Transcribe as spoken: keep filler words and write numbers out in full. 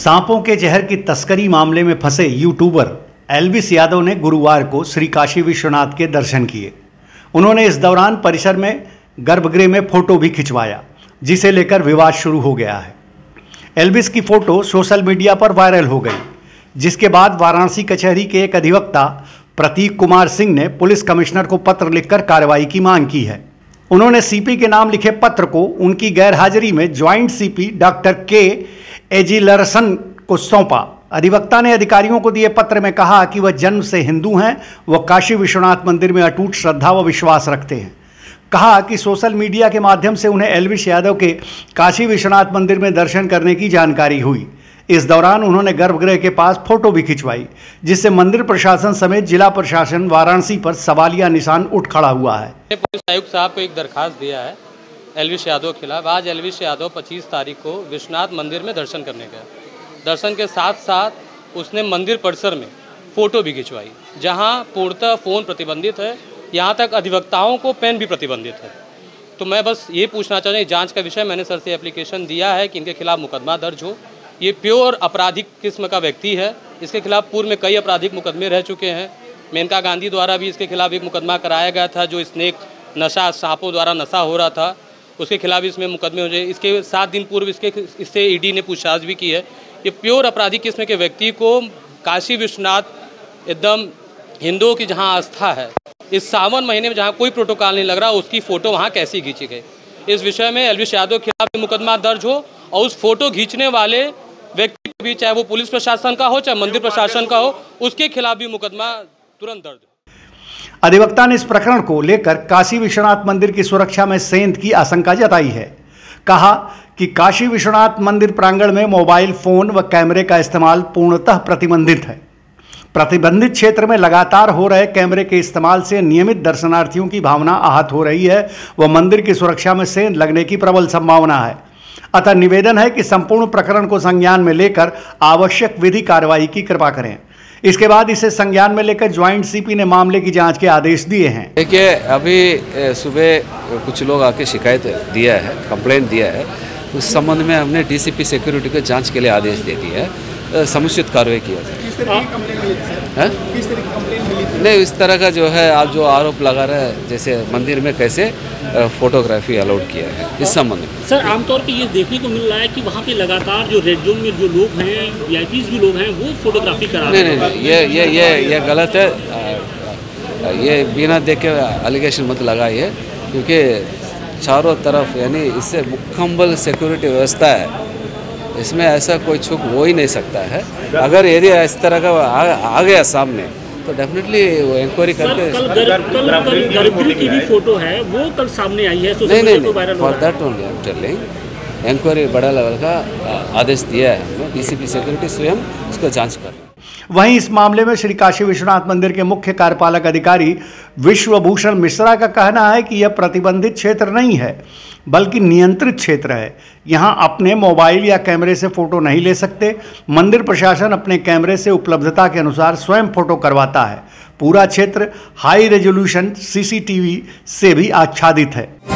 सांपों के जहर की तस्करी मामले में फंसे यूट्यूबर एल्विस यादव ने गुरुवार को श्री काशी विश्वनाथ के दर्शन किए। उन्होंने इस दौरान परिसर में गर्भगृह में फोटो भी खिंचवाया, जिसे लेकर विवाद शुरू हो गया है। एल्विस की फोटो सोशल मीडिया पर वायरल हो गई, जिसके बाद वाराणसी कचहरी के एक अधिवक्ता प्रतीक कुमार सिंह ने पुलिस कमिश्नर को पत्र लिखकर कार्रवाई की मांग की है। उन्होंने सीपी के नाम लिखे पत्र को उनकी गैरहाजिरी में ज्वाइंट सीपी डॉक्टर के एजिलरसन को सौंपा। अधिवक्ता ने अधिकारियों को दिए पत्र में कहा कि वह जन्म से हिंदू हैं, वह काशी विश्वनाथ मंदिर में अटूट श्रद्धा व विश्वास रखते हैं। कहा कि सोशल मीडिया के माध्यम से उन्हें एल्विस यादव के काशी विश्वनाथ मंदिर में दर्शन करने की जानकारी हुई। इस दौरान उन्होंने गर्भगृह के पास फोटो भी खिंचवाई, जिससे मंदिर प्रशासन समेत जिला प्रशासन वाराणसी पर सवालिया निशान उठ खड़ा हुआ है। पुलिस आयुक्त साहब को एक दरखास्त दिया है एल्विस यादव के खिलाफ। आज एल्विस यादव पच्चीस तारीख को विश्वनाथ मंदिर में दर्शन करने गया। दर्शन के साथ साथ उसने मंदिर परिसर में फ़ोटो भी खिंचवाई, जहां पूर्णतः फ़ोन प्रतिबंधित है, यहां तक अधिवक्ताओं को पेन भी प्रतिबंधित है। तो मैं बस ये पूछना चाहता हूँ, जांच का विषय मैंने सर से एप्लीकेशन दिया है कि इनके खिलाफ मुकदमा दर्ज हो। ये प्योर आपराधिक किस्म का व्यक्ति है, इसके खिलाफ पूर्व में कई आपराधिक मुकदमे रह चुके हैं। मेनका गांधी द्वारा भी इसके खिलाफ एक मुकदमा कराया गया था, जो स्नेक नशा सांपों द्वारा नशा हो रहा था, उसके खिलाफ इसमें मुकदमे हो जाए। इसके सात दिन पूर्व इसके इससे ईडी ने पूछताछ भी की है। ये प्योर आपराधिक किस्म के व्यक्ति को काशी विश्वनाथ एकदम हिंदुओं की जहां आस्था है, इस सावन महीने में जहां कोई प्रोटोकॉल नहीं लग रहा, उसकी फ़ोटो वहां कैसी खींची गई। इस विषय में एल्विस यादव के खिलाफ मुकदमा दर्ज हो और उस फोटो खींचने वाले व्यक्ति भी, चाहे वो पुलिस प्रशासन का हो चाहे मंदिर प्रशासन का हो, उसके खिलाफ भी मुकदमा तुरंत दर्ज हो। अधिवक्ता ने इस प्रकरण को लेकर काशी विश्वनाथ मंदिर की सुरक्षा में सेंध की आशंका जताई है। कहा कि काशी विश्वनाथ मंदिर प्रांगण में मोबाइल फोन व कैमरे का इस्तेमाल पूर्णतः प्रतिबंधित है। प्रतिबंधित क्षेत्र में लगातार हो रहे कैमरे के इस्तेमाल से नियमित दर्शनार्थियों की भावना आहत हो रही है व मंदिर की सुरक्षा में सेंध लगने की प्रबल संभावना है। अतः निवेदन है कि संपूर्ण प्रकरण को संज्ञान में लेकर आवश्यक विधि कार्रवाई की कृपा करें। इसके बाद इसे संज्ञान में लेकर ज्वाइंट सीपी ने मामले की जांच के आदेश दिए हैं। देखिए, अभी सुबह कुछ लोग आके शिकायत दिया है, कंप्लेंट दिया है, उस संबंध में हमने डीसीपी सिक्योरिटी को जांच के लिए आदेश दे दिया है, समुचित कार्रवाई किया जाए। किस तरह की कंप्लेंट मिली सर? किस तरह की कंप्लेंट मिली? नहीं, इस तरह का जो है आप जो आरोप लगा रहे हैं, जैसे मंदिर में कैसे फोटोग्राफी अलाउड किया है, इस संबंध में। सर, आमतौर पे ये देखने को मिल रहा है कि वहाँ पे लगातार जो रेड जोन में जो लोग हैं, वीआईपीज़ भी लोग हैं, वो फोटोग्राफी करा रहे हैं। नहीं नहीं, ये ये ये ये गलत है। ये बिना देख के एलिगेशन मत लगाइए, क्योंकि चारों तरफ यानी इससे मुकम्मल सिक्योरिटी व्यवस्था है, इसमें ऐसा कोई छुप हो ही नहीं सकता है। अगर यदि इस तरह का आ, आ गया सामने तो डेफिनेटली वो इंक्वायरी करके। कल गर्भगृह की भी फोटो है, वो कल सामने आई है, नहीं नहीं, for that only I am telling, inquiry बड़ा लेवल का आदेश दिया है हमने, डीसीपी सिक्योरिटी स्वयं उसको जांच कर। वहीं इस मामले में श्री काशी विश्वनाथ मंदिर के मुख्य कार्यपालक अधिकारी विश्वभूषण मिश्रा का कहना है कि यह प्रतिबंधित क्षेत्र नहीं है, बल्कि नियंत्रित क्षेत्र है। यहां अपने मोबाइल या कैमरे से फोटो नहीं ले सकते। मंदिर प्रशासन अपने कैमरे से उपलब्धता के अनुसार स्वयं फोटो करवाता है। पूरा क्षेत्र हाई रेजोल्यूशन सीसीटीवी से भी आच्छादित है।